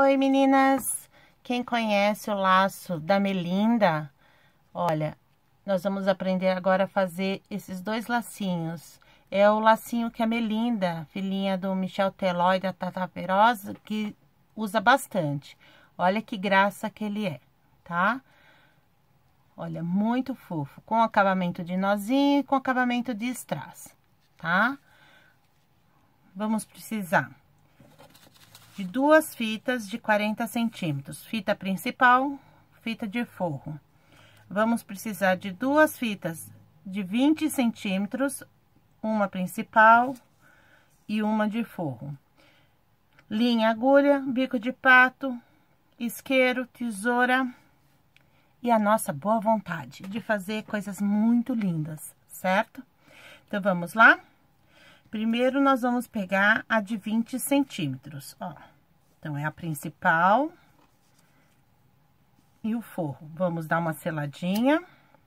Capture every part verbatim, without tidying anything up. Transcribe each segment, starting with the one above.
Oi, meninas! Quem conhece o laço da Melinda, olha, nós vamos aprender agora a fazer esses dois lacinhos. É o lacinho que a Melinda, filhinha do Michel Teló e da Tata Feroz, que usa bastante. Olha que graça que ele é, tá? Olha, muito fofo, com acabamento de nozinho e com acabamento de strass, tá? Vamos precisar de duas fitas de quarenta centímetros, fita principal, fita de forro. Vamos precisar de duas fitas de vinte centímetros, uma principal e uma de forro. Linha, agulha, bico de pato, isqueiro, tesoura e a nossa boa vontade de fazer coisas muito lindas, certo? Então, vamos lá? Primeiro, nós vamos pegar a de vinte centímetros, ó. Então, é a principal e o forro. Vamos dar uma seladinha.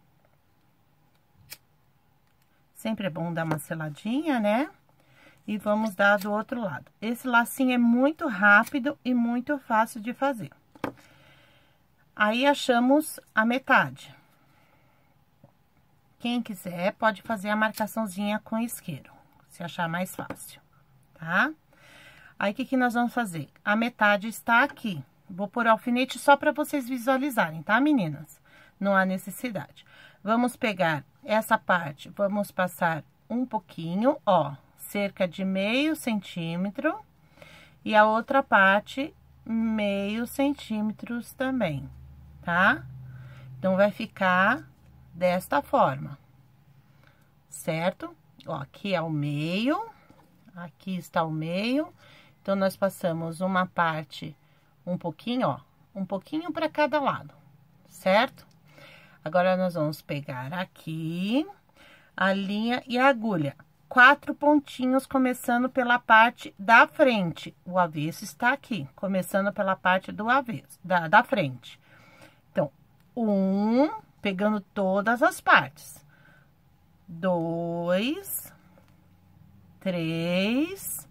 Sempre é bom dar uma seladinha, né? E vamos dar do outro lado. Esse lacinho é muito rápido e muito fácil de fazer. Aí, achamos a metade. Quem quiser, pode fazer a marcaçãozinha com isqueiro, se achar mais fácil, tá? Aí, o que que nós vamos fazer? A metade está aqui. Vou pôr alfinete só para vocês visualizarem, tá, meninas? Não há necessidade. Vamos pegar essa parte, vamos passar um pouquinho, ó, cerca de meio centímetro. E a outra parte, meio centímetros também, tá? Então, vai ficar desta forma, certo? Ó, aqui é o meio, aqui está o meio. Então, nós passamos uma parte, um pouquinho, ó, um pouquinho para cada lado, certo? Agora, nós vamos pegar aqui a linha e a agulha. Quatro pontinhos começando pela parte da frente. O avesso está aqui, começando pela parte do avesso, da, da frente. Então, um, pegando todas as partes. Dois, três,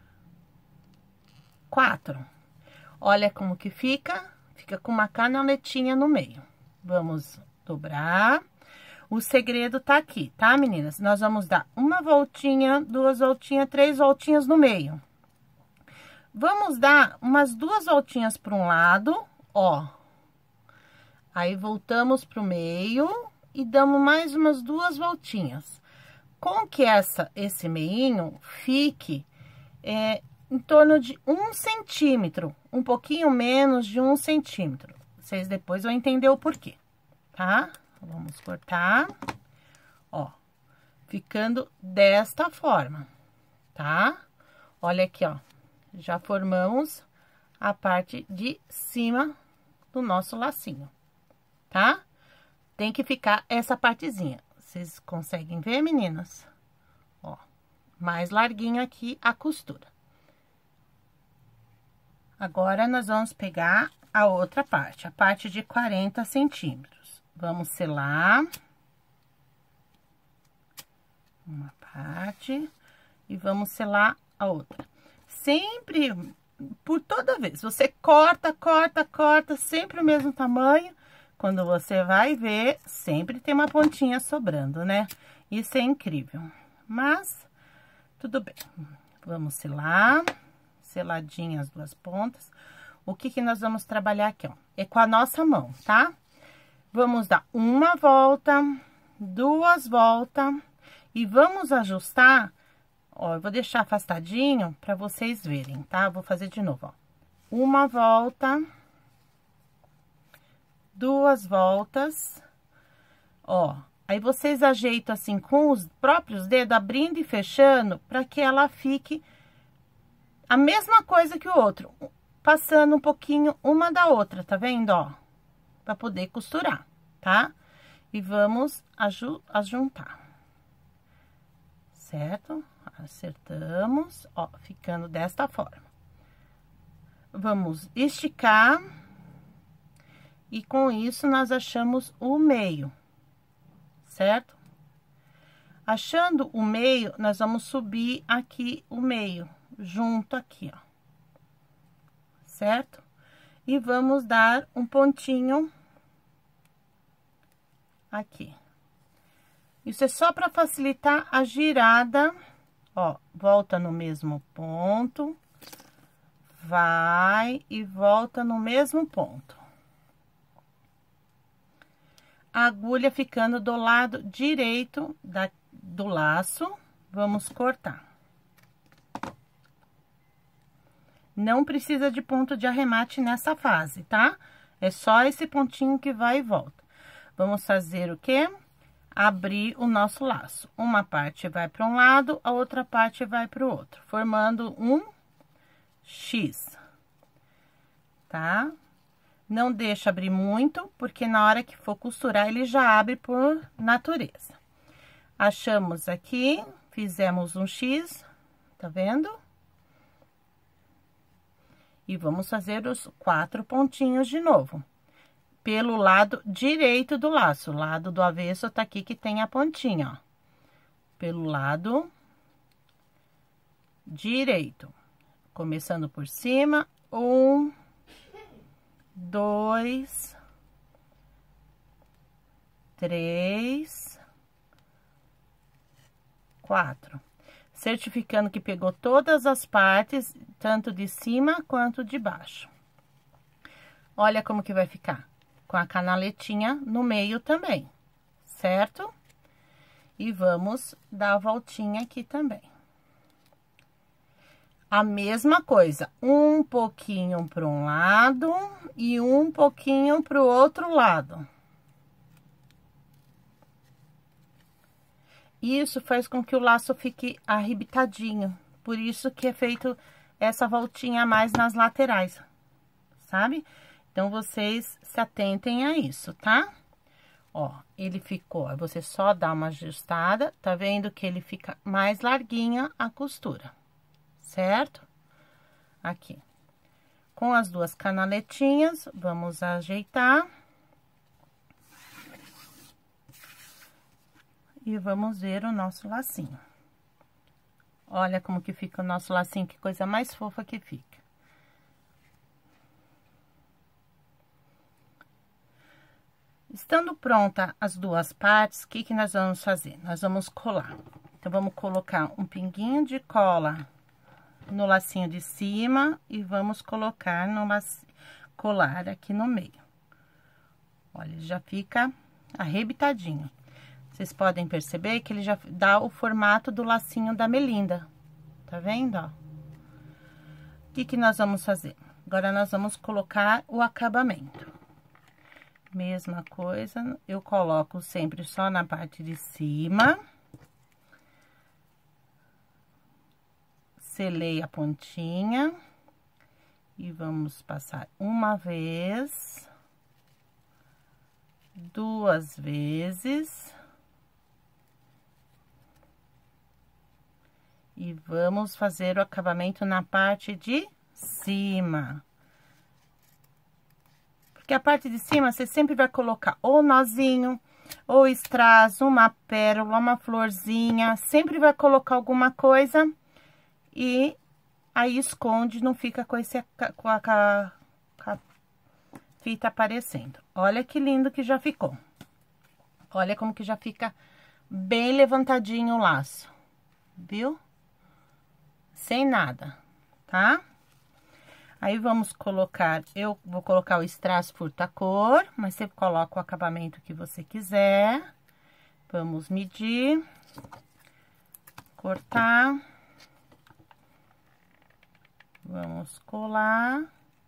quatro. Olha como que fica. Fica com uma canaletinha no meio. Vamos dobrar. O segredo tá aqui, tá, meninas? Nós vamos dar uma voltinha, duas voltinhas, três voltinhas no meio. Vamos dar umas duas voltinhas para um lado, ó. Aí, voltamos pro meio e damos mais umas duas voltinhas. Com que essa, esse meinho fique é, em torno de um centímetro, um pouquinho menos de um centímetro. Vocês depois vão entender o porquê, tá? Vamos cortar, ó, ficando desta forma, tá? Olha aqui, ó, já formamos a parte de cima do nosso lacinho, tá? Tem que ficar essa partezinha. Vocês conseguem ver, meninas? Ó, mais larguinho aqui a costura. Agora, nós vamos pegar a outra parte, a parte de quarenta centímetros. Vamos selar uma parte e vamos selar a outra. Sempre, por toda vez, você corta, corta, corta, sempre o mesmo tamanho. Quando você vai ver, sempre tem uma pontinha sobrando, né? Isso é incrível. Mas, tudo bem. Vamos selar, seladinha as duas pontas. O que que nós vamos trabalhar aqui, ó? É com a nossa mão, tá? Vamos dar uma volta, duas voltas e vamos ajustar, ó, eu vou deixar afastadinho para vocês verem, tá? Vou fazer de novo, ó. Uma volta, duas voltas, ó. Aí, vocês ajeitam assim com os próprios dedos, abrindo e fechando, para que ela fique a mesma coisa que o outro, passando um pouquinho uma da outra, tá vendo, ó? Para poder costurar, tá? E vamos ajuntar, certo? Acertamos, ó, ficando desta forma. Vamos esticar e com isso nós achamos o meio, certo? Achando o meio, nós vamos subir aqui o meio, junto aqui, ó, certo? E vamos dar um pontinho aqui. Isso é só para facilitar a girada, ó, volta no mesmo ponto, vai e volta no mesmo ponto. A agulha ficando do lado direito da, do laço, vamos cortar. Não precisa de ponto de arremate nessa fase, tá? É só esse pontinho que vai e volta. Vamos fazer o quê? Abrir o nosso laço. Uma parte vai para um lado, a outra parte vai para o outro, formando um X, tá? Não deixa abrir muito, porque na hora que for costurar, ele já abre por natureza. Achamos aqui, fizemos um X, tá vendo? E vamos fazer os quatro pontinhos de novo. Pelo lado direito do laço, o lado do avesso tá aqui que tem a pontinha, ó. Pelo lado direito, começando por cima, um, dois, três, quatro. Certificando que pegou todas as partes, tanto de cima quanto de baixo. Olha como que vai ficar. Com a canaletinha no meio também, certo? E vamos dar a voltinha aqui também. A mesma coisa, um pouquinho para um lado e um pouquinho para o outro lado. Isso faz com que o laço fique arrebitadinho, por isso que é feito essa voltinha a mais nas laterais, sabe? Então, vocês se atentem a isso, tá? Ó, ele ficou, aí você só dá uma ajustada, tá vendo que ele fica mais larguinha a costura, certo? Aqui. Com as duas canaletinhas, vamos ajeitar. E vamos ver o nosso lacinho. Olha como que fica o nosso lacinho, que coisa mais fofa que fica. Estando pronta as duas partes, o que que nós vamos fazer? Nós vamos colar. Então, vamos colocar um pinguinho de cola no lacinho de cima e vamos colocar no lacinho, colar aqui no meio. Olha, já fica arrebitadinho. Vocês podem perceber que ele já dá o formato do lacinho da Melinda. Tá vendo, ó? O que que nós vamos fazer? Agora, nós vamos colocar o acabamento. Mesma coisa, eu coloco sempre só na parte de cima. Selei a pontinha. E vamos passar uma vez. Duas vezes. E vamos fazer o acabamento na parte de cima. Porque a parte de cima, você sempre vai colocar ou nozinho, ou strass, uma pérola, uma florzinha. Sempre vai colocar alguma coisa e aí esconde, não fica com, esse, com, a, com a fita aparecendo. Olha que lindo que já ficou. Olha como que já fica bem levantadinho o laço, viu? Sem nada, tá? Aí, vamos colocar, eu vou colocar o strass furta-cor, mas você coloca o acabamento que você quiser. Vamos medir, cortar. Vamos colar.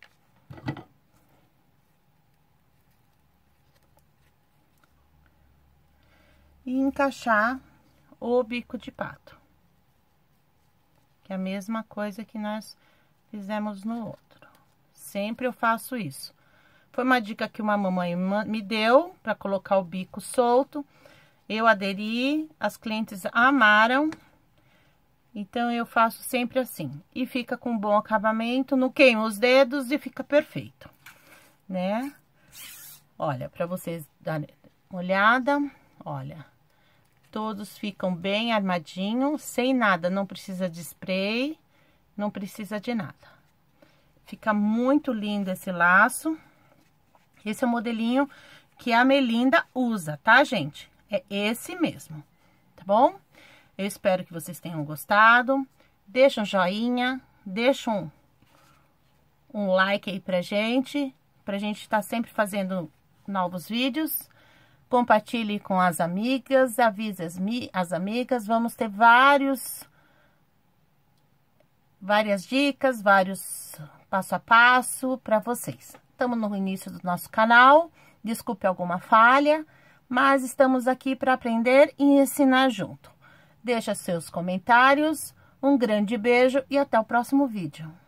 E encaixar o bico de pato. Que é a mesma coisa que nós fizemos no outro. Sempre eu faço isso. Foi uma dica que uma mamãe me deu para colocar o bico solto. Eu aderi, as clientes amaram. Então, eu faço sempre assim. E fica com um bom acabamento, não queima os dedos e fica perfeito, né? Olha, para vocês darem uma olhada, olha. Todos ficam bem armadinhos, sem nada, não precisa de spray, não precisa de nada. Fica muito lindo esse laço. Esse é o modelinho que a Melinda usa, tá, gente? É esse mesmo, tá bom? Eu espero que vocês tenham gostado. Deixa um joinha, deixa um, um like aí pra gente, pra gente estar sempre fazendo novos vídeos. Compartilhe com as amigas, avise as, as amigas. Vamos ter vários, várias dicas, vários passo a passo para vocês. Estamos no início do nosso canal, desculpe alguma falha, mas estamos aqui para aprender e ensinar junto. Deixa seus comentários, um grande beijo e até o próximo vídeo.